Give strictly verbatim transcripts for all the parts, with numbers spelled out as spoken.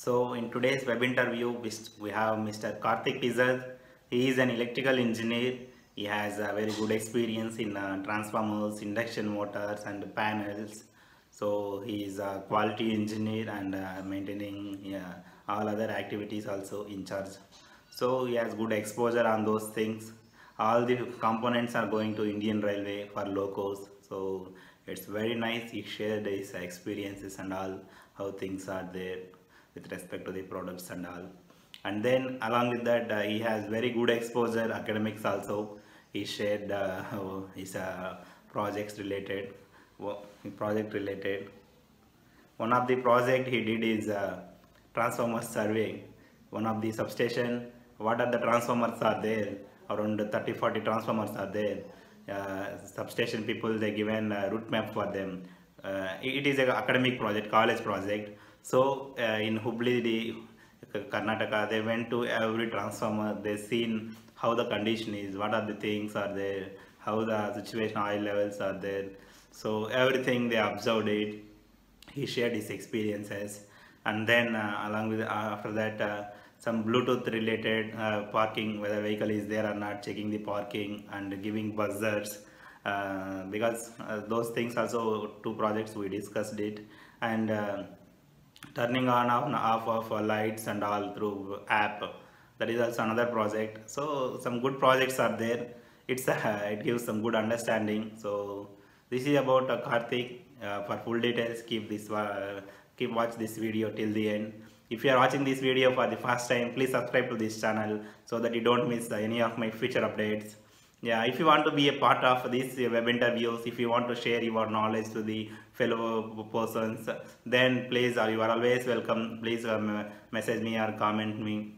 So in today's web interview, we have Mister Karthik Pizar. He is an electrical engineer. He has a very good experience in uh, transformers, induction motors and panels. So he is a quality engineer and uh, maintaining yeah, all other activities also in charge. So he has good exposure on those things. All the components are going to Indian Railway for locos. So it's very nice. He shared his experiences and all how things are there with respect to the products and all. And then along with that, uh, he has very good exposure academics also. He shared uh, his uh, projects related, project related. One of the project he did is uh, transformers survey. One of the substation, what are the transformers are there? Around thirty forty transformers are there. Uh, substation people, they given a route map for them. Uh, it is an academic project, college project. So uh, in Hubli, the Karnataka, they went to every transformer. They seen how the condition is, what are the things are there, how the situation oil levels are there. So everything they observed it. He shared his experiences, and then uh, along with uh, after that uh, some Bluetooth related uh, parking, whether vehicle is there or not, checking the parking and giving buzzers. Uh, because uh, those things also two projects we discussed it, and uh, turning on off off of lights and all through app, that is also another project. So some good projects are there. It's uh, it gives some good understanding. So this is about uh, Karthik. Uh, for full details, keep this uh, keep watch this video till the end. If you are watching this video for the first time, please subscribe to this channel so that you don't miss uh, any of my future updates. Yeah, if you want to be a part of these web interviews, if you want to share your knowledge to the fellow persons, then please, uh, you are always welcome. Please um, message me or comment me.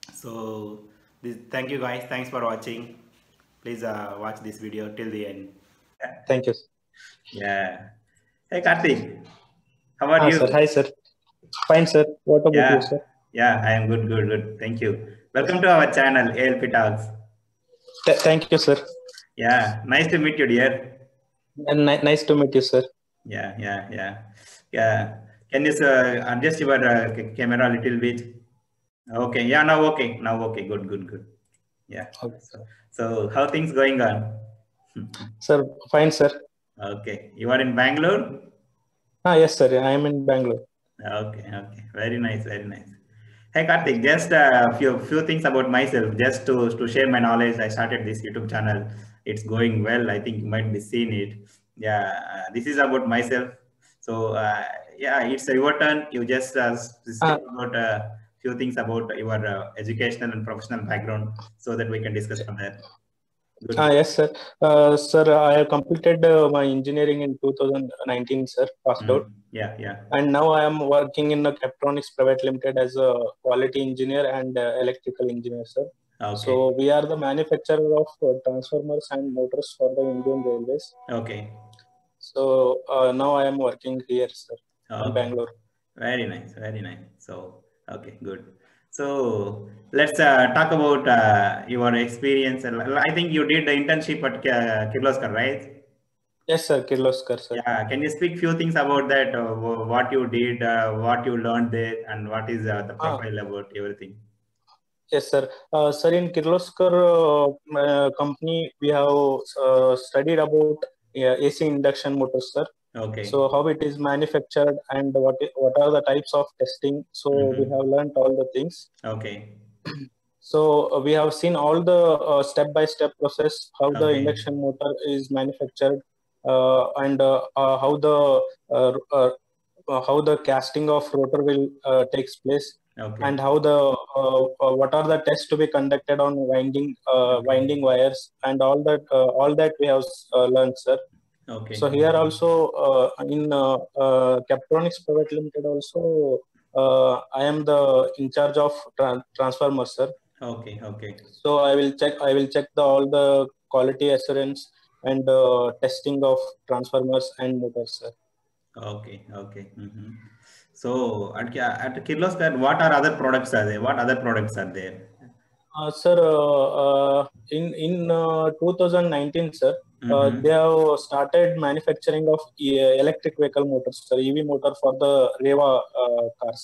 So this, thank you guys. Thanks for watching. Please uh, watch this video till the end. Thank you. Yeah. Hey Karthik, how are ah, you? Sir. Hi sir. Fine sir. What about yeah. you sir? Yeah, I am good, good, good. Thank you. Welcome to our channel, A L P Talks. Th thank you sir. Yeah, nice to meet you, dear. And ni nice to meet you sir. Yeah, yeah, yeah, yeah. Can you uh, adjust your uh, camera a little bit? Okay, yeah, now okay, now okay, good, good, good. Yeah. Okay. So, so how things going on? Sir, fine sir. Okay, you are in Bangalore? Ah, yes sir, I am in Bangalore. Okay, okay, very nice, very nice. Hey Karthik, just a few few things about myself, just to to share my knowledge. I started this YouTube channel. It's going well. I think you might be seeing it. Yeah, uh, this is about myself. So uh, yeah, it's your turn. You just uh, speak ah. about a uh, few things about your uh, educational and professional background, so that we can discuss from there. Good. Ah, yes, sir. Uh, sir, I have completed uh, my engineering in two thousand nineteen, sir, passed mm. out. Yeah, yeah. And now I am working in a Captronics Private Limited as a quality engineer and uh, electrical engineer, sir. Okay. So we are the manufacturer of uh, transformers and motors for the Indian Railways. Okay. So uh, now I am working here, sir, okay. in Bangalore. Very nice, very nice. So, okay, good. So let's uh, talk about uh, your experience. I think you did the internship at Kirloskar, right? Yes, sir, Kirloskar, sir. Yeah, can you speak few things about that? Uh, what you did, uh, what you learned there, and what is uh, the profile ah. about everything? Yes, sir. Uh, sir, in Kirloskar uh, uh, company, we have uh, studied about uh, A C induction motors, sir. Okay. So how it is manufactured and what what are the types of testing. So mm-hmm. we have learned all the things. Okay. So uh, we have seen all the uh, step-by-step process, how okay. the induction motor is manufactured, uh, and uh, uh, how the uh, uh, how the casting of rotor will uh, takes place, okay. and how the uh, uh, what are the tests to be conducted on winding uh, okay. winding wires, and all that uh, all that we have uh, learned, sir. Okay. So here also uh, in uh, uh, Captronics Private Limited also uh, I am the in charge of tra transformers, sir. Okay. Okay. So I will check. I will check the all the quality assurance and uh, testing of transformers and motors, sir. Okay. Okay. Mm-hmm. So at at Kirloskar, what are other products are there? What other products are there? Uh, sir, uh, uh, in in uh, two thousand nineteen, sir. Uh, mm-hmm. They have started manufacturing of electric vehicle motors, sir, E V motor for the Reva uh, cars.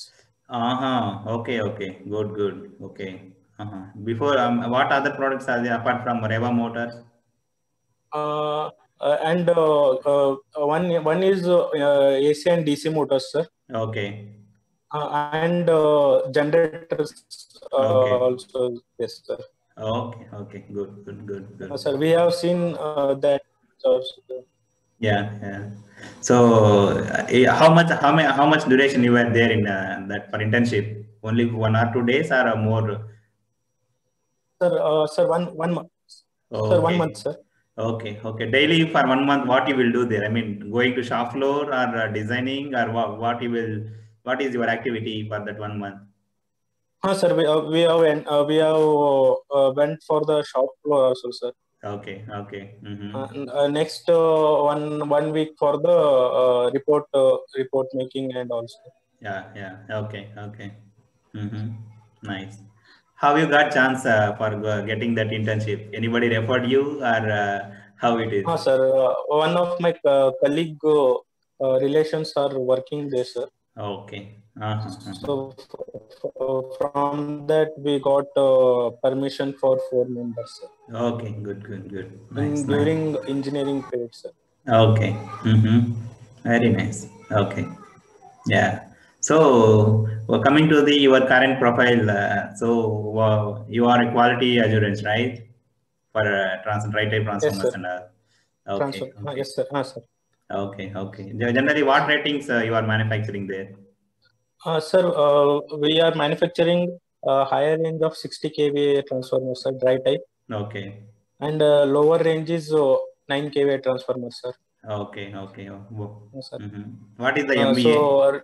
Uh-huh. Okay, okay. Good, good. Okay. Uh-huh. Before, um, what other products are there apart from Reva Motors? Uh, uh, and uh, uh, one one is uh, uh, A C and D C motors, sir. Okay. Uh, and uh, generators uh, Okay. also, yes, sir. Okay. Okay. Good, good, good, Uh, good. sir, we have seen uh, that also. Yeah, yeah. So, uh, eh, how much, how many, how much duration you were there in uh, that for internship? Only one or two days or uh, more? Sir, uh, sir, one one month, sir, one month, Okay. sir. Okay. Okay. Daily for one month, what you will do there? I mean, going to shop floor or uh, designing or what, what you will, what is your activity for that one month? Huh, sir, we, uh, we have went, uh, we have uh, uh, went for the shop floor also, sir. Okay. Okay. Uh, Mm-hmm. and, uh, next uh, one one week for the uh, report uh, report making and also. Yeah. Yeah. Okay. Okay. Mm-hmm. Nice. How you got chance uh, for uh, getting that internship? Anybody referred you or uh, how it Huh, is? sir, uh, one of my uh, colleague uh, uh, relations are working there, sir. Okay. Uh-huh, uh-huh. So f- f- from that we got uh, permission for four members, sir, Okay. Good. Good. Good. Nice. in Nice. during engineering period, sir. Okay. Mm-hmm. Very nice. Okay. Yeah. So, well, coming to the your current profile, uh, so uh, you are a quality assurance, right? For uh, trans right type Yes, transformers sir. and all. Transfer. Okay. Uh, Okay. yes, sir. Uh, sir. Okay. Okay. Ge- Generally, what ratings uh, you are manufacturing there? Uh, sir, uh, we are manufacturing a higher range of sixty k V A transformers, sir, dry type, Okay. and uh, lower range is uh, nine k V A transformers, sir. Okay. Okay. Oh, wo- Yes, sir. mhm. What is the Uh, M E A? so, uh,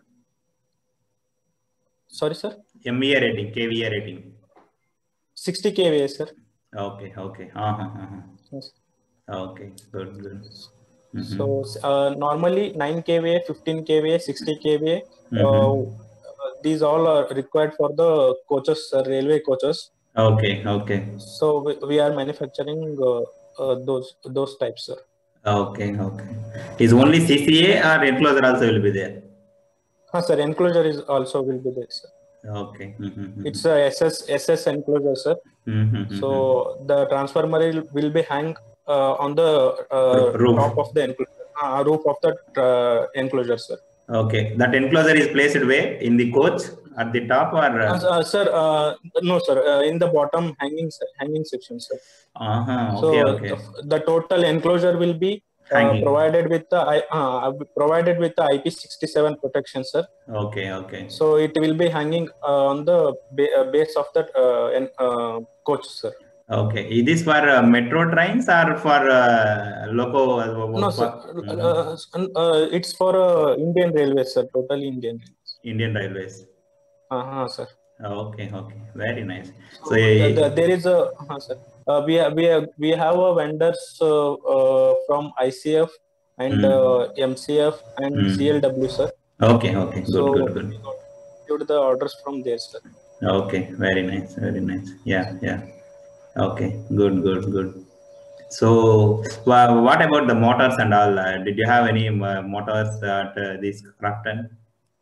sorry, sir. M E A rating, K V A rating. sixty k V A, sir. Okay. Okay. Uh-huh, uh-huh. Yes. Okay. Good. Good. So, Mm-hmm. uh, normally nine k V A, fifteen k V A, sixty k V A, uh, Mm-hmm. these all are required for the coaches, uh, railway coaches. Okay. Okay. So we, we are manufacturing uh, uh, those those types, sir. Okay. Okay. Is only C C A or enclosure also will be there? Huh, sir, enclosure is also will be there, sir. Okay. It's Mm-hmm. a S S S S enclosure, sir. Mm-hmm. So the transformer will, will be hang uh, on the uh, Roof. top of the enclosure, uh, roof of the uh, enclosure, sir. Okay. That enclosure is placed where? In the coach at the top or? Uh, Uh, uh, sir, uh, no, sir, uh, in the bottom hanging se- hanging section, sir. uh-huh. Okay. So the, Okay. the total enclosure will be uh, Hanging. provided with the I- uh, provided with the I P sixty-seven protection, sir. Okay. Okay. So it will be hanging uh, on the ba- uh, base of the uh, en- uh, coach, sir. Okay. Is this for uh, metro trains or for uh, loco? No, Uh, sir. for, mhm. Uh, uh, it's for uh, Indian Railways, sir. Totally Indian Railways. Indian Railways. Uh-huh, sir. Okay. Okay. Very nice. So, So the, the, eh, there is a uh, sir. Uh, we have, we have, we have a vendors uh, uh, from I C F and hmm. uh, M C F and Hmm. C L W, sir. Okay. Okay. Good. Good. So Good. we got received the orders from there, sir. Okay. Very nice. Very nice. Yeah. Yeah. Okay. Good. Good. Good. So, wha- what about the motors and all? Uh, did you have any uh, motors at uh, this Crafton?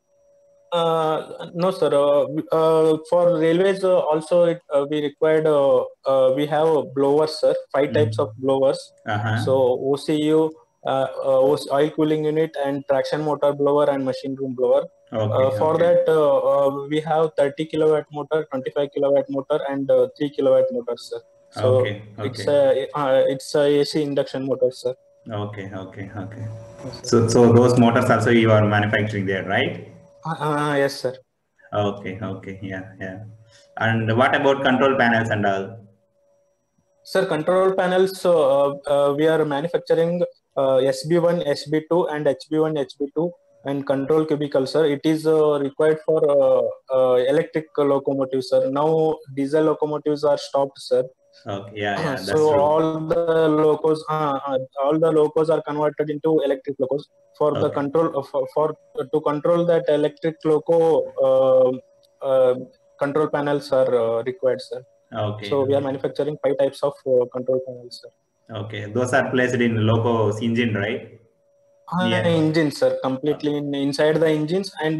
Uh, no, sir. Uh, we- uh, for railways, uh, also it, uh, we required. Uh, uh, we have blowers, sir. Five types of Mm. blowers. Uh-huh. So O C U, uh, uh, oil cooling unit, and traction motor blower and machine room blower. Uh, Okay. for Okay. that, uh, uh, we have thirty kilowatt motor, twenty-five kilowatt motor, and uh, three kilowatt motors, sir. So Okay. it's Okay. a uh, it's a A C induction motor, sir. Okay. Okay. Okay. Yes, sir. So, so those motors also you are manufacturing there, right? Uh, uh, yes, sir. Okay. Okay. Yeah. Yeah. And what about control panels and all? Sir, control panels, uh, uh, we are manufacturing uh, S B one, S B two, and H B one, H B two, and control cubicle, sir. It is uh, required for uh, uh, electric locomotives, sir. Now, diesel locomotives are stopped, sir. Okay. Yeah. Yeah. So That's true. all the locos, uh, uh, all the locos are converted into electric locos. For the Okay. control, uh, for, for to control that electric loco, uh, uh, control panels are uh, required, sir. Okay. So we are Okay. manufacturing five types of uh, control panels, sir. Okay. Those are placed in loco's engine, right? Uh, Near. engines, sir, Uh, completely in, inside the engines, and uh,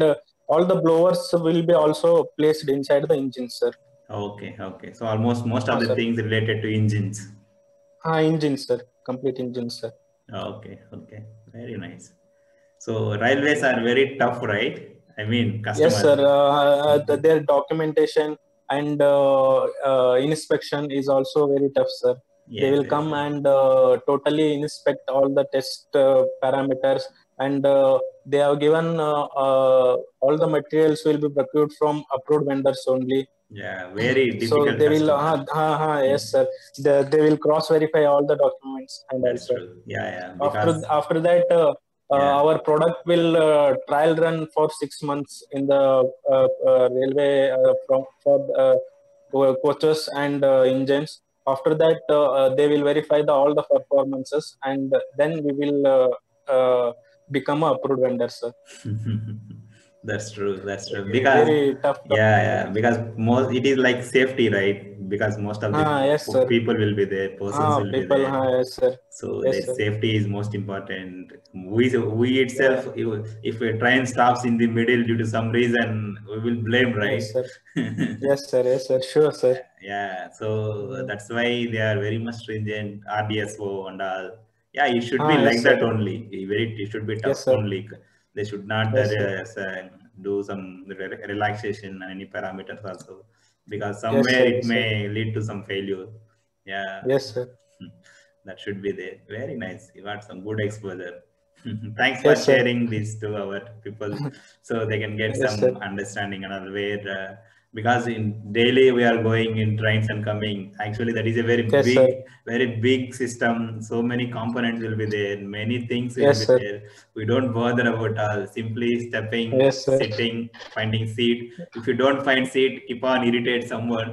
all the blowers will be also placed inside the engine, sir. Okay, okay. So almost most of Ah, the sir. things related to engines. Ah, engine, sir. Complete engine, sir. Okay, okay. Very nice. So railways are very tough, right? I mean, Yes, sir. customers. Uh, the, their documentation and uh, uh, inspection is also very tough, sir. They Yes, will yes, come yes. and uh, totally inspect all the test uh, parameters, and uh, they have given uh, uh, all the materials will be procured from approved vendors only. Yeah, very So difficult they will, customer. uh, uh, uh, yes, Mhm. sir. They, they will cross verify all the documents and That's also. true. Yeah, yeah. After Because after that, uh, uh, yeah, our product will uh, trial run for six months in the uh, uh, railway uh, from for uh, co- coaches and uh, engines. After that, uh, uh, they will verify the all the performances, and then we will uh, uh, become a approved vendor, sir. that's true. That's true. Because Very tough yeah, document. yeah. Because most it is like safety, right? Because most of the Ah, yes, p- sir. people will be there, persons Ah, will be people. there. Ah, yes, sir. So Yes, their sir. safety is most important. We we Yeah. itself, if if a train stops in the middle due to some reason, we will blame, Yes, right? sir. Yes, sir. Yes, sir. Sure, sir. Yeah, so Mm. that's why they are very much stringent, R D S O and all. Yeah, it should be Ah, yes, like sir. that only. It very, it should be Yes, tough sir. only. They should not uh, Yes, sir. uh, uh, do some re- relaxation and any parameters also, because Yes, somewhere sir. it Yes, sir. may lead to some failure. Yeah, Yes, sir. that should be there. Very nice. You got some good exposure. Thanks for Yes, sir. sharing this to our people so they can get Yes, sir. some understanding and all where uh, because in daily we are going in trains and coming. Actually, that is a very Yes, sir. big, very big system. So many components will be there. Many things will Yes, be sir. there. We don't bother about all. Simply stepping, Yes, sir. sitting, finding seat. If you don't find seat, keep on irritate someone.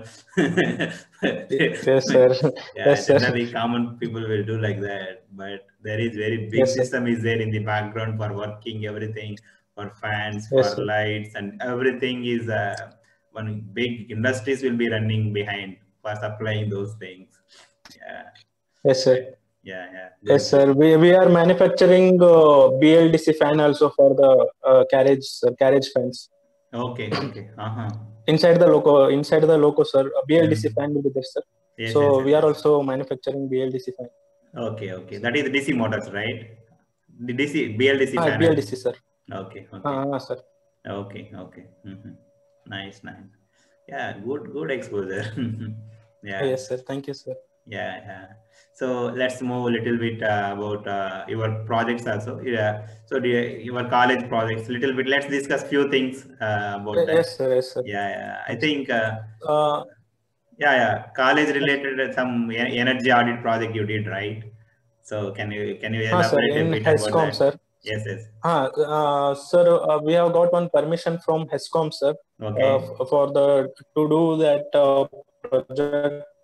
Yes, sir. Yeah, Yes, sir. generally common people will do like that, but there is very big Yes, sir. system is there in the background for working everything, for fans, for Yes, sir. lights, and everything is uh, one big industries will be running behind for supplying those things. Yeah, Yes, sir. right. Yeah, yeah, Yes, good, sir. good. We, we are manufacturing uh, B L D C fan also for the uh, carriage, sir, carriage fans. Okay, okay. Uh-huh. Inside the loco, inside the loco, sir, a B L D C Mm. fan will be there, sir. Yes, yes, So yes, we are yes. also manufacturing B L D C fan. Okay, okay. So, That is D C motors, right? The D C, B L D C ah, panel. B L D C, sir. Okay, okay. Ah, ah, sir. Okay, okay. Hmm. Nice, nice. Yeah, good, good exposure. Ah, Yeah, yes, sir. Thank you, sir. yeah, yeah. So let's move a little bit uh, about uh, your projects also. Yeah. So the, your college projects, little bit. Let's discuss few things uh, about Eh, that. Yes, sir. Yes, sir. Yeah, yeah. I Yes. think. Uh, Uh, yeah, yeah. College yes. related uh, some e- energy audit project you did, right? So can you can you Ah, sir. elaborate a In bit about HESCOM, that? sir. Yes, yes. Ah, uh, sir, uh, we have got one permission from HESCOM, sir, uh, Okay. f- for the to do that uh, project uh,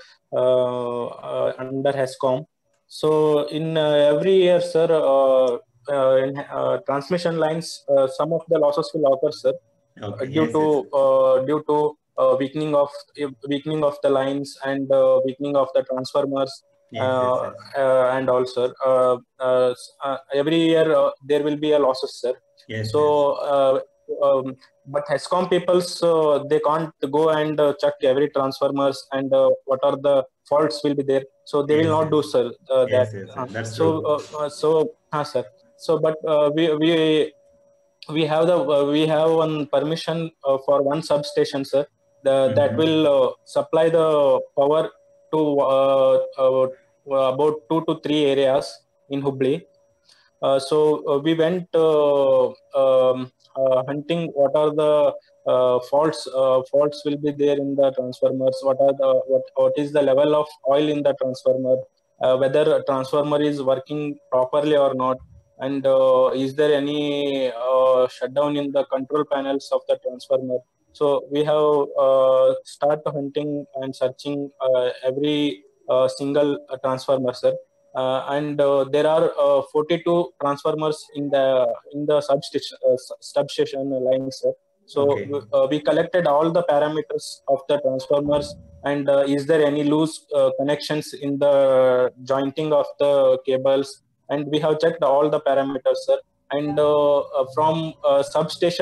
uh, uh, under HESCOM. So in uh, every year, sir, uh, uh, in uh, transmission lines, uh, some of the losses will occur, sir, uh, Okay. due Yes, to yes. uh, due to uh, weakening of weakening of the lines and uh, weakening of the transformers Yes, yes, uh, yes. uh, and also uh, uh, uh, every year uh, there will be a losses, sir. Yes, yes. So uh, um, but HESCOM peoples uh, they can't go and uh, check every transformers and uh, what are the faults will be there, so they will Yes, not yes. do, sir, uh, that Yes, yes, uh, yes. That's so true. uh, uh, so uh, sir, so but uh, we we we have the uh, we have one permission uh, for one substation, sir, the, that Mm-hmm. will uh, supply the power to uh, uh, about two to three areas in Hubli. Uh, so uh, we went uh, um, uh, hunting what are the uh, faults uh, faults will be there in the transformers, what are the what, what is the level of oil in the transformer, uh, whether a transformer is working properly or not, and uh, is there any uh, shutdown in the control panels of the transformer. So we have uh, start hunting and searching uh, every uh, single uh, transformer, sir. Uh, and uh, there are uh, forty-two transformers in the in the substation uh, substation lines, sir. So Okay. uh, we collected all the parameters of the transformers, and uh, is there any loose uh, connections in the jointing of the cables, and we have checked all the parameters, sir. And uh, uh, from uh, substation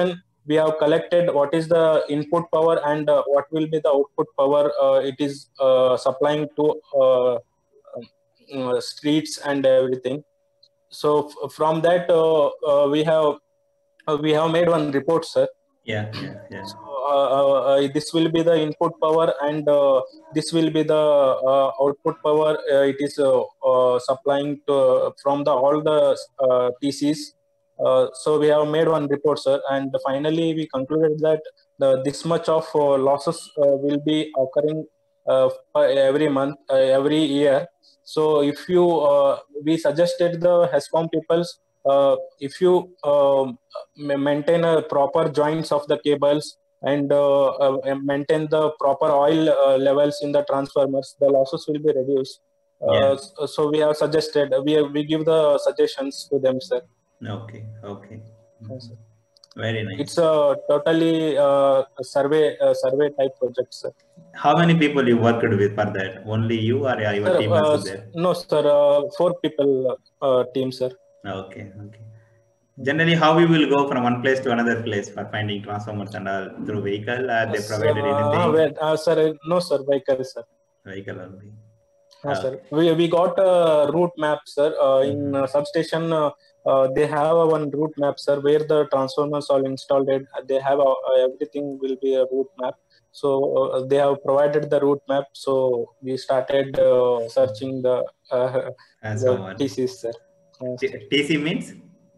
we have collected what is the input power and uh, what will be the output power uh, it is uh, supplying to uh, uh, streets and everything. So f- from that uh, uh, we have uh, we have made one report, sir. Yeah, yeah, yeah. So uh, uh, uh, this will be the input power and uh, this will be the uh, output power. Uh, it is uh, uh, supplying to, from the all the uh, T Cs. Uh, so we have made one report, sir, and finally we concluded that the this much of uh, losses uh, will be occurring uh, every month, uh, every year. So if you uh, we suggested the HESCOM peoples, uh, if you um, ma- maintain a proper joints of the cables and uh, uh, maintain the proper oil uh, levels in the transformers, the losses will be reduced. Uh, Yeah. so, so we have suggested, we we give the suggestions to them, sir. Okay, okay. Yes, sir. Very nice. It's a totally uh, a survey uh, survey type project, sir. How many people you worked with for that? Only you or your Sir, team uh, also there? no, sir. Uh, four people uh, team, sir. Okay, okay. Generally, how we will go from one place to another place for finding transformers and all through vehicle? Are they provided Uh, anything? wait, uh, sir, no, sir. Vehicle, sir. Vehicle only. Uh, Okay. sir, we, we got a route map, sir. Uh, in uh, substation, uh, uh, they have a one route map, sir, where the transformers are installed. At, they have uh, everything will be a route map. So uh, they have provided the route map. So we started uh, searching the, uh, And the so on. T Cs, sir. Uh, T- sir. TC means?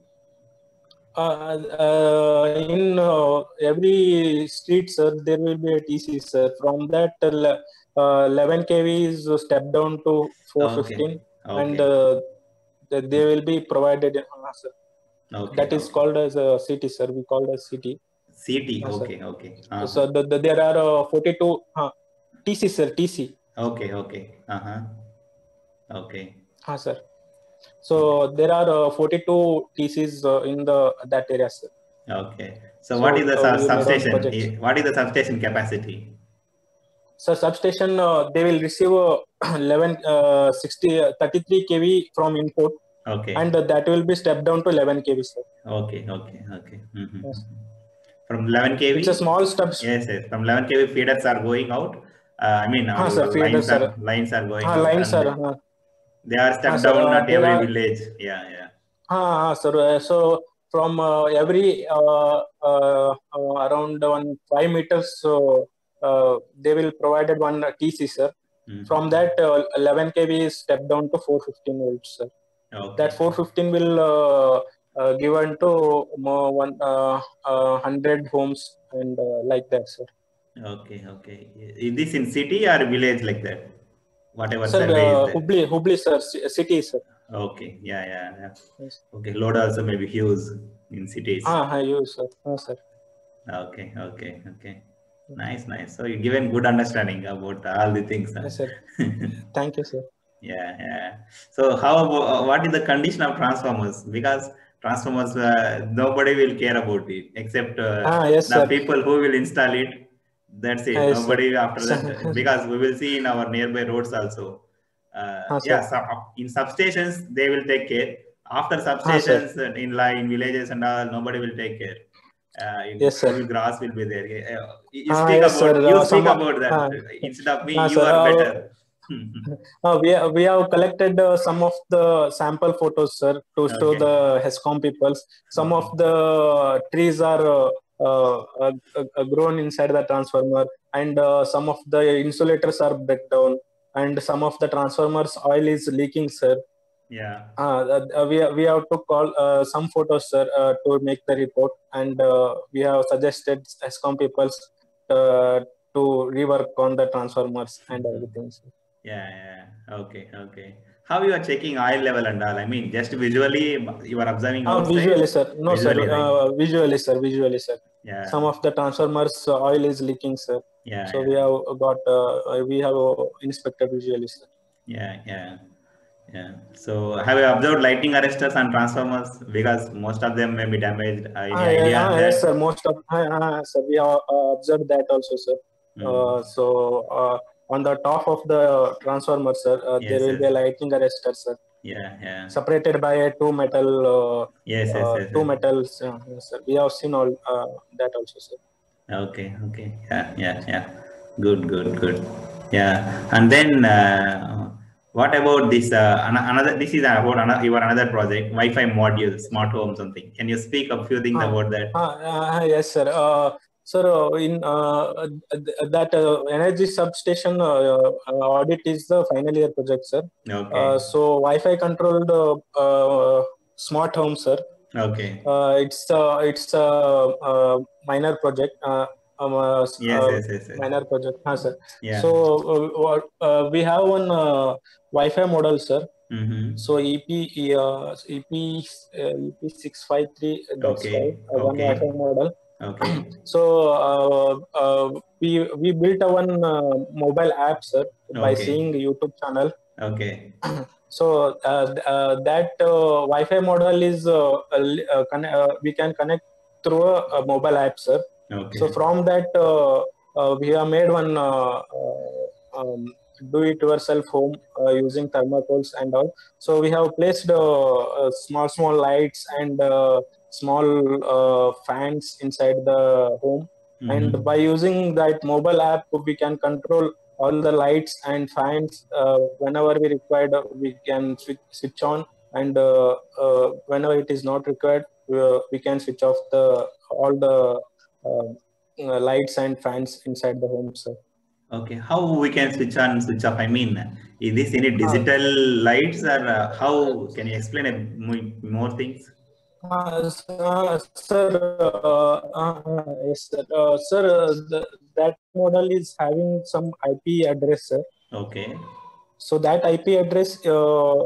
Uh, uh, in uh, every street, sir, there will be a T C, sir. From that, uh, le- uh, eleven K V is stepped down to four fifteen, Okay, and okay. uh, th- they will be provided. Uh, sir. Okay, That is okay. called as a city, sir. We call it as city. C T, Uh, sir. okay, okay. Uh-huh. So the, the, there are uh, forty-two uh, T C, sir. T C. Okay, okay. Uh-huh. Okay. Uh, sir. So there are uh, forty-two T Cs uh, in the that area, sir. Okay. So, So what is the uh, sub- we made one substation? project. I- What is the substation capacity? So substation, uh, they will receive uh, eleven, uh, sixty, uh, thirty-three K V from input, Okay. and uh, that will be stepped down to eleven K V, sir. Okay, okay, okay. Mhm. Yes. From eleven K V? It's a small steps. Yes, yes. From eleven K V, feeders are going out. Uh, I mean, Ha, our sir, feeders lines are are- lines are going Ha, out. lines, and sir. Ha. They are stepped sir, down uh, at there every are- village. Yeah, yeah. Ha, ha, sir. Uh, so from uh, every uh, uh, uh, around one five meters, so uh, they will provided one T C, sir. Mhm. From that, uh, eleven K V is stepped down to four fifteen volts, sir. Okay. That four fifteen will uh, uh, given to more one uh, uh, hundred homes and uh, like that, sir. Okay, okay. Is this in city or village like that? Whatever Sir, survey uh, is there. Hubli, Hubli, sir, ci- city, sir. Okay, yeah, yeah, yeah. Yes. Okay, load also may be huge in cities. Ah, ah, you, sir. Ah, sir. Okay, okay, okay. Nice, nice. So you given good understanding about all the things. Huh? Yes, sir. Thank you, sir. Yeah, yeah. So how about, what is the condition of transformers? Because transformers, uh, nobody will care about it except uh, Ah, yes, the sir. people who will install it. That's it. Ah, yes, sir. Nobody after Sir. that, because we will see in our nearby roads also. Uh, Ah, yeah, sir. so in substations they will take care. After sir. substations uh, in like in villages and all, nobody will take care. Uh, in Yes, sir. full grass will be there. Uh, you Ah, speak yes, about sir. you Uh, speak some of- about that ah, instead of me. ah, You sir. are Uh, better. Uh, we, we have collected uh, some of the sample photos, sir, to show Okay. the HESCOM peoples. Some Okay. of the trees are uh, uh, uh, uh, grown inside the transformer, and uh, some of the insulators are break down, and some of the transformers oil is leaking, sir. Yeah. Uh, uh, we, we have to call uh, some photos, sir, uh, to make the report, and uh, we have suggested HESCOM peoples uh, to rework on the transformers and everything, sir. Yeah, yeah. Okay, okay. How you are checking oil level and all? I mean, just visually you are observing Uh, outside? visually, sir. No, Visually, sir. right? Uh, visually, sir. Visually, sir. Yeah. Some of the transformers uh, oil is leaking, sir. Yeah, So yeah. we have got uh, we have uh, inspected visually, sir. Yeah, yeah, yeah. So have you observed lightning arresters and transformers? Because most of them may be damaged. Uh, any Ah, idea yeah, on ah, that? yes, sir. Most of ah, ah, sir, we have uh, observed that also, sir. Mm. Uh, so uh, on the top of the transformer, sir, uh, Yes, there will yes. be a lightning arrestor, sir. Yeah, yeah. separated by a two metal uh, Yes, yes, uh, yes, two yes. metals. Uh, yes, sir. We have seen all uh, that also, sir. Okay, okay. Yeah, yeah, yeah. Good, good, good. Yeah. And then uh, what about this? Uh, an- another. This is about another. Your another project, Wi-Fi module, smart home, something. Can you speak a few things Uh, about that? uh, uh, yes, sir. Uh, sir, uh, in uh, th- that uh, energy substation uh, uh, audit is the final year project, sir. Okay. Uh, so Wi-Fi controlled uh, uh, smart home, sir. Okay. Uh, it's uh, it's a uh, uh, minor project. Uh, um, uh, s- Yes, uh, yes, yes, yes. minor project, huh, sir. Yeah. So uh, what- uh, we have one uh, Wi-Fi model, sir. Mm-hmm. So E P uh, E P uh, E P six five three. That's Okay. right. Uh, one Okay. Wi-Fi model. Okay. So uh, uh, we we built a one uh, mobile app, sir, by Okay. seeing YouTube channel. Okay. So uh, uh, that uh, Wi-Fi model is uh, uh, conne- uh, we can connect through a, a mobile app, sir. Okay. So from that uh, uh, we have made one uh, uh, um, do-it-yourself home uh, using thermocols and all. So we have placed uh, uh, small small lights and uh, small uh, fans inside the home. And Mm-hmm. by using that mobile app, we can control all the lights and fans uh, whenever we required. Uh, we can switch, switch on, and uh, uh, whenever it is not required, uh, we can switch off the all the uh, uh, lights and fans inside the home, sir. Okay. How we can switch on, switch off? I mean, is this any Uh, digital lights, or uh, how can you explain a, mo- more things? Uh, s- uh, sir, uh, uh, yes, sir. Uh, sir, uh, the, that model is having some I P address, sir. Okay. So that I P address, uh,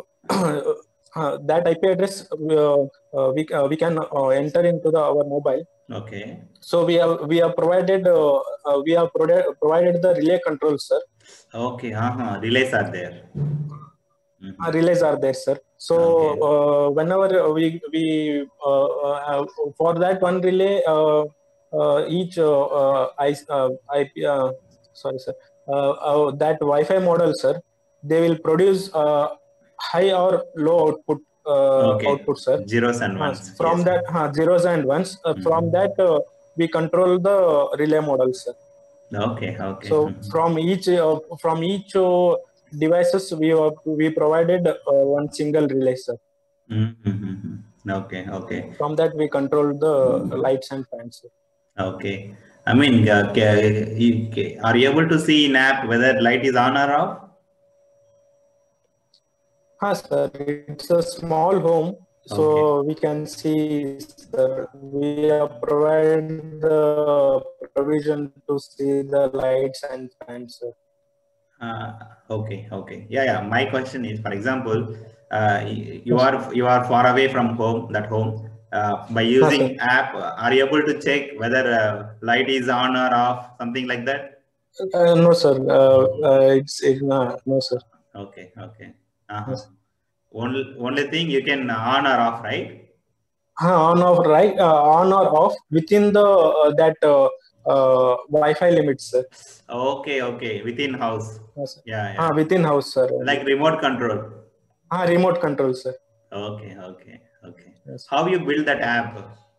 uh, that I P address, uh, uh, we uh, we can uh, enter into the our mobile. Okay. So we have we have provided uh, uh, we have provided provided the relay control, sir. Okay. Uh-huh. Relays are there. Mm-hmm. Uh, relays are there, sir. So Okay. uh, whenever we we uh, uh, for that one relay, uh, uh, each uh, uh, I, uh, I uh, sorry, sir, uh, uh, that Wi-Fi model, sir, they will produce uh, high or low output uh, Okay. output, sir. Zeros and Uh, ones. from Yes. that uh, zeros and ones. Uh, Mhm. From that uh, we control the relay model, sir. Okay. Okay. So Mhm. from each uh, from each uh, devices we uh, we provided uh, one single relay, sir. Mm-hmm. Okay. Okay. From that we control the lights and fans, sir. Okay. I mean, uh, ca- you- ca- are you able to see in app whether light is on or off? Huh, sir. It's a small home, so Okay. we can see, sir. We have provided the provision to see the lights and fans, sir. Uh, okay. Okay. Yeah. Yeah. My question is, for example, uh, y- you Yes. are you are far away from home. That home. Uh, by Huh, using sir. app, uh, are you able to check whether uh, light is on or off? Something like that. Uh, no, sir. Uh, uh, it's it, no, no, sir. Okay. Okay. Uh-huh. Yes. Only only thing you can on or off, right? Huh, on or right, uh, on or off within the uh, that uh, uh, Wi-Fi limits, sir. Okay. Okay. Within house. Yes, sir. Yeah. Ah, Yeah. within house, sir. Only. Like remote control. Ah, remote control, sir. Okay, okay, okay. Yes. How you build that app?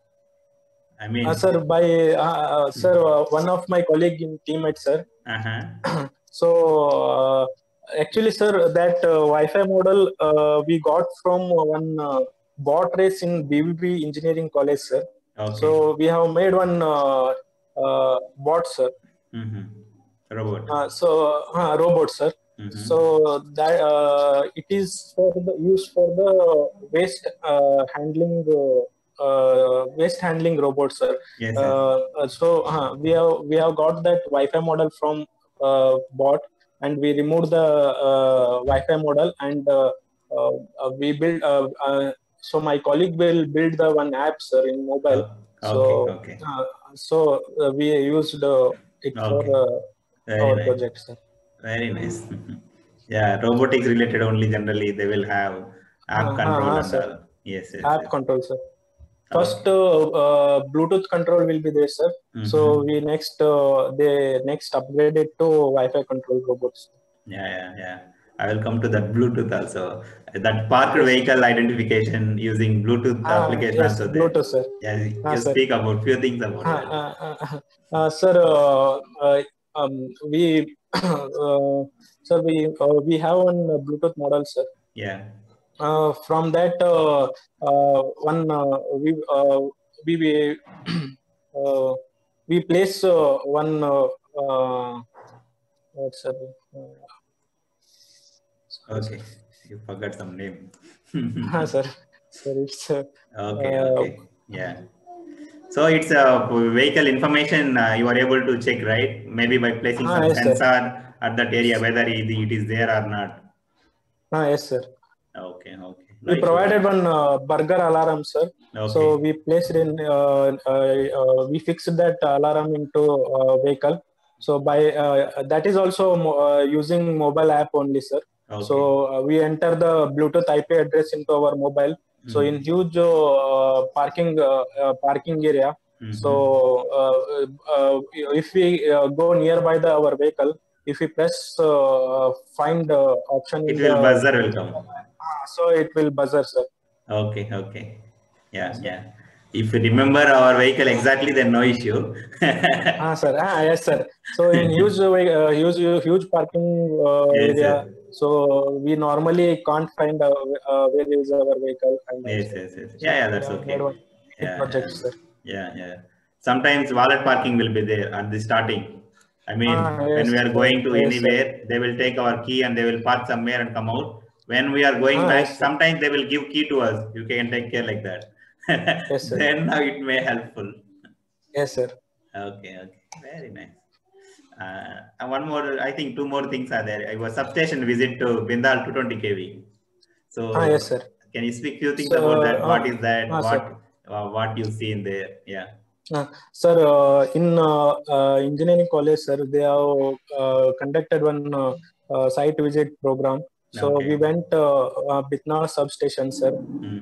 I mean, Uh, sir, by uh, uh, sir, uh, one of my colleague in teammate, sir. uh-huh. So uh, actually, sir, that uh, Wi-Fi model uh, we got from one uh, bot race in B V B Engineering College, sir. Okay. So we have made one uh, uh, bot, sir. Mm-hmm. Robot. Uh, so uh, robot, sir. Mhm. So that uh, it is for the use for the waste uh, handling uh, uh, waste handling robot, sir. Yes, yes. Uh, uh, so uh, we have we have got that Wi-Fi model from uh, bot, and we removed the uh, Wi-Fi model, and uh, uh, uh, we build. Uh, uh, so my colleague will build the one app, sir, in mobile. Oh, So okay, okay. uh, so uh, we used uh, it for Okay. uh, Very our nice. project, sir. Very nice. Yeah, robotics related only generally they will have app Uh, control uh, uh, and sir. all. Yes, yes, App yes. control, sir. First, uh, uh, Bluetooth control will be there, sir. So Mhm. we next uh, they next upgraded to Wi-Fi control robots. Yeah, yeah, yeah. I will come to that Bluetooth also. That parked Yes. vehicle identification using Bluetooth Ah, application yes, also there. Bluetooth, sir. Yeah, Ah, you sir. speak about few things about Ah, that. ah, ah, ah. Uh, sir, uh, uh, um, we, uh, sir, we uh, we have one uh, Bluetooth model, sir. Yeah. Uh, from that, uh, uh, one uh, we uh, we we, uh, we place uh, one. Uh, uh, what's up? Uh, sorry, sir. Okay. You forgot some name. Ah, sir, sir, it's uh, Okay. uh, Okay. Yeah. So it's a vehicle information uh, you are able to check, right? Maybe by placing ah, some yes, sir. sensor at that area, whether it it is there or not. Ah, yes, sir. Okay. Okay. No We issue. provided one uh, burger alarm, sir. Okay. So we placed in, uh, uh, uh, we fixed that alarm into uh, vehicle. So by uh, that is also mo- uh, using mobile app only, sir. Okay. So uh, we enter the Bluetooth I P address into our mobile. So Mhm. in huge uh, parking uh, uh, parking area. Mhm. So uh, uh, if we uh, go nearby the our vehicle, if we press uh, find uh, option It in will the buzzer will come. ah, so it will buzzer, sir. Okay. Okay. Yeah. Yeah. If you remember our vehicle exactly, then no issue. Ah, sir. Ah, yes, sir. So in huge, uh, huge, huge parking uh, Yes, area, sir. so we normally can't find uh, uh, where is our vehicle, and Yes, also, yes, yes. so Yeah, yeah, we that's have okay. made one Yeah, project, yeah, sir. yeah, yeah. Sometimes wallet parking will be there at the starting. I mean, Ah, when yes, we are sir. going to Yes, sir. anywhere, they will take our key and they will park somewhere and come out. When we are going Ah, back, yes, sir. sometimes they will give key to us. You can take care like that. Yes, sir. Then now it may helpful. Yes, sir. Okay, okay, very nice. Uh, and one more, I think two more things are there. I was substation visit to Bindal two twenty K V. So Ah, yes, sir. can you speak few things So, about that? What uh, is that? ah, What sir. uh, what you see in there? Yeah. Uh, sir, uh, in uh, uh, engineering college, sir, they have uh, conducted one uh, uh, site visit program. So we Okay. went uh, uh, Bitnar substation, sir.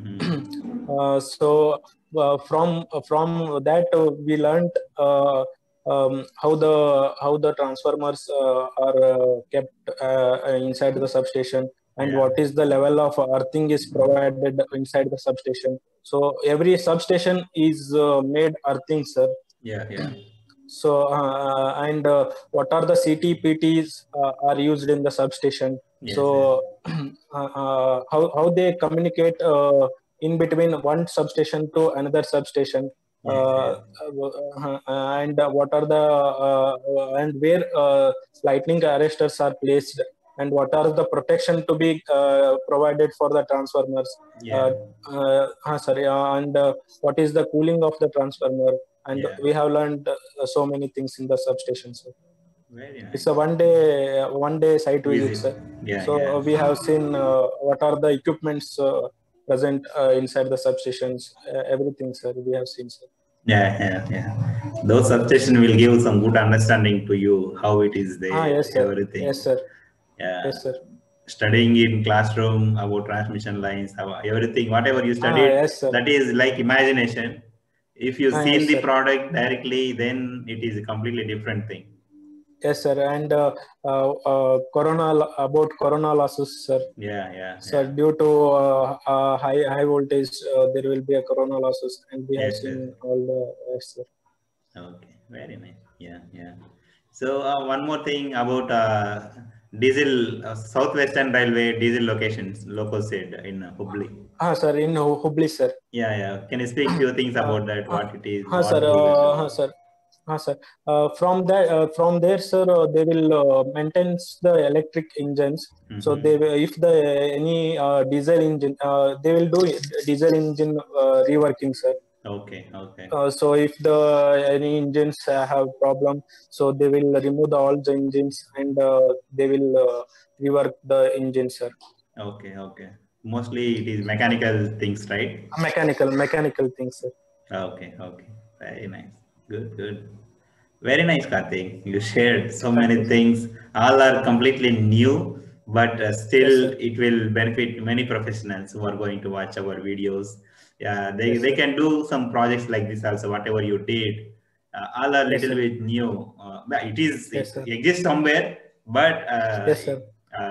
Mm-hmm. uh, so uh, from from that uh, we learned uh, um, how the how the transformers uh, are uh, kept uh, inside the substation, and Yeah. what is the level of earthing is provided inside the substation. So every substation is uh, made earthing, sir. Yeah. Yeah. So uh, and uh, what are the C T P Ts uh, are used in the substation. Yes. Yes. So uh, uh, how how they communicate uh, in between one substation to another substation. Yes. Uh, Yes. uh, and what are the uh, and where uh, lightning arresters are placed, and what are the protection to be uh, provided for the transformers. Yeah. Uh, uh, uh, sorry, uh, and uh, what is the cooling of the transformer, and Yeah. we have learned uh, so many things in the substation, sir. Very nice. It's a one day one day site visit, Visit. sir. Yeah. So Yeah. uh, we have seen uh, what are the equipments uh, present uh, inside the substations, uh, everything, sir. We have seen, sir. Yeah. Yeah. Yeah. Those substation will give some good understanding to you how it is Ah, there, yes, sir. everything. Yes, sir. Yeah. Yes, sir. Studying in classroom about transmission lines, how everything, whatever you Ah, studied, yes, sir. that is like imagination. If you Ah, seen yes, the sir. product directly, then it is a completely different thing. Yes, sir. And uh, uh, uh, corona about corona losses, sir. Yeah, yeah, So yeah. due to uh, uh, high high voltage, uh, there will be a corona losses, and we have Yes, yes. seen all the yes, sir. Okay, very nice. Yeah, yeah. So uh, one more thing about uh, diesel uh, Southwestern Railway diesel locations, local said in uh, Hubli. Ah, sir, in Hu- Hubli, sir. Yeah, yeah. Can you speak few things Uh, about that? uh, What it is? uh, sir, What they will uh, uh, do? sir, uh, sir. Uh, from that, uh, from there, sir, uh, they will uh, maintain the electric engines. So Mm-hmm. they, will, if the any uh, diesel engine, uh, they will do diesel engine uh, reworking, sir. Okay, okay. Uh, so if the any engines uh, have problem, so they will remove the, all the engines, and uh, they will uh, rework the engine, sir. Okay, okay. Mostly it is mechanical things, right? Mechanical, mechanical things, sir. Okay, okay. Very nice. Good, good. Very nice, Karthik. You shared so many things. All are completely new, but uh, still Yes, it will benefit many professionals who are going to watch our videos. Yeah, they, yes, they sir. can do some projects like this also, whatever you did. Uh, all are Yes, little sir. bit new. Uh, but it is, Yes, it sir. exists somewhere, but uh, Yes, sir. uh,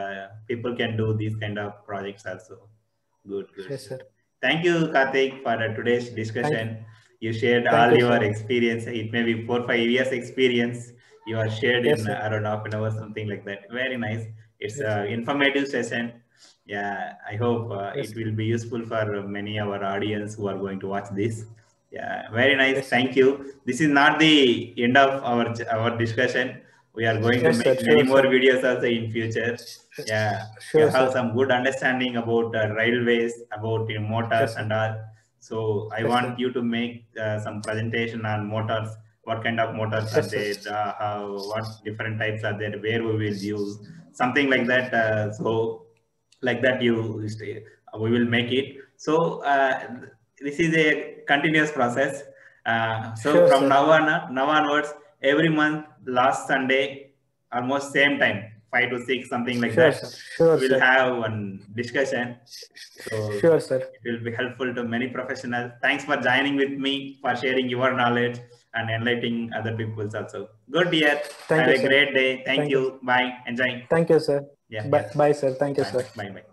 people can do these kind of projects also. Good, good. Yes, sir. Thank you, Karthik, for uh, today's discussion. You. you shared Thank all you, your sir. experience. It may be four, five years experience. You are shared Yes, in sir. uh, around half an hour, something like that. Very nice. It's Yes. an informative session. Yeah, I hope uh, Yes. it will be useful for many of our audience who are going to watch this. Yeah, very nice. Yes, Thank you. This is not the end of our our discussion. We are going Yes, to sir. make many Sure, more sir. videos also in future. Yeah, Sure, you have sir. some good understanding about uh, railways, about uh, motors Yes, sir. and all. So I Yes, want sir. you to make uh, some presentation on motors. What kind of motors Yes, are there? sir. Uh, how, what different types are there? Where we will use something like that. Uh, so like that you stay. We will make it. So uh, this is a continuous process. Uh, so Sure, from sir. now on, now onwards, every month, last Sunday, almost same time, five to six, something like Sure, that. sir. Sure, We'll sir. have one discussion. So Sure, sir. it will be helpful to many professionals. Thanks for joining with me, for sharing your knowledge and enlightening other people's also. Good, dear. Thank Have you, a sir. great day. Thank, Thank you. you. Bye. Enjoy. Thank you, sir. Yeah. Bye, yeah. bye, sir. Thank you, Bye. sir. Bye. Bye.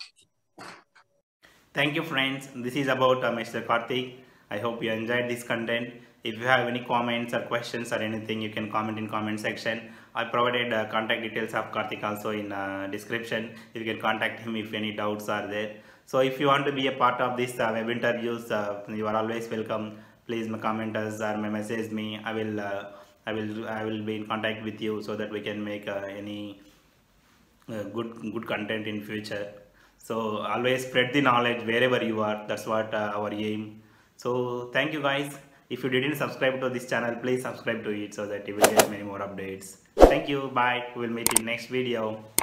Thank you, friends. This is about uh, Mister Karthik. I hope you enjoyed this content. If you have any comments or questions or anything, you can comment in comment section. I provided uh, contact details of Karthik also in uh, description. You can contact him if any doubts are there. So if you want to be a part of this uh, web interviews, uh, you are always welcome. Please comment us or message me. I will uh, I will I will be in contact with you so that we can make uh, any uh, good good content in future. So always spread the knowledge wherever you are. That's what uh, our aim. So thank you, guys. If you didn't subscribe to this channel, please subscribe to it so that you will get many more updates. Thank you. Bye. We will meet in next video.